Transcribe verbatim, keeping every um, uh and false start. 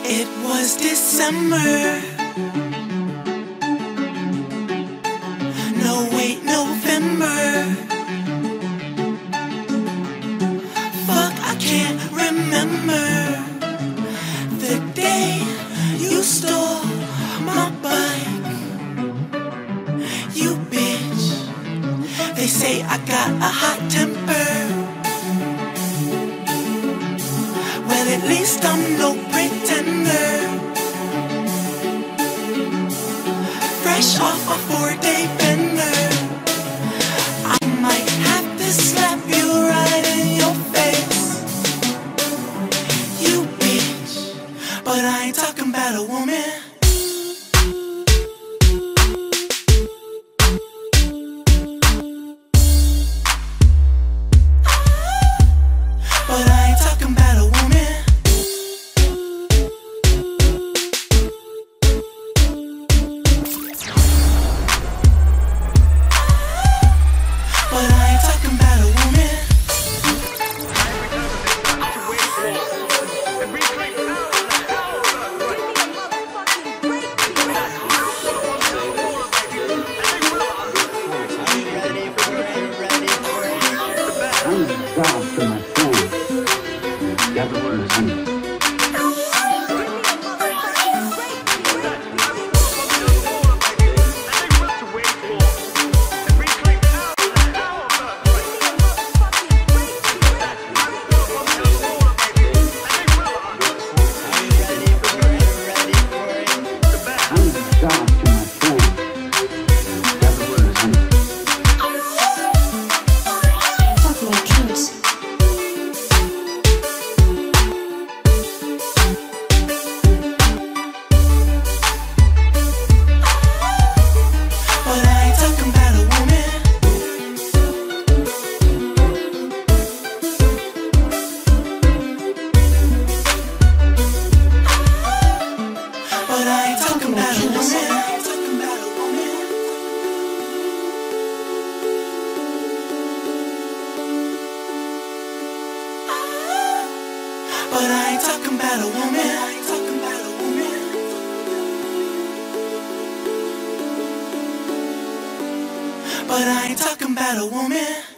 It was December. No, wait, November. Fuck, I can't remember the day you stole my bike. You bitch. They say I got a hot temper. Well, at least I'm no pretender. Fresh off a four-day bender, I might have to slap you right in your face. You bitch, but I ain't talking about a woman. But I ain't talking about a woman. But I ain't talking about a woman. To my phone. Gather to the sun. But I ain't talking about a woman. I ain't talking about a woman. But I ain't talking about a woman.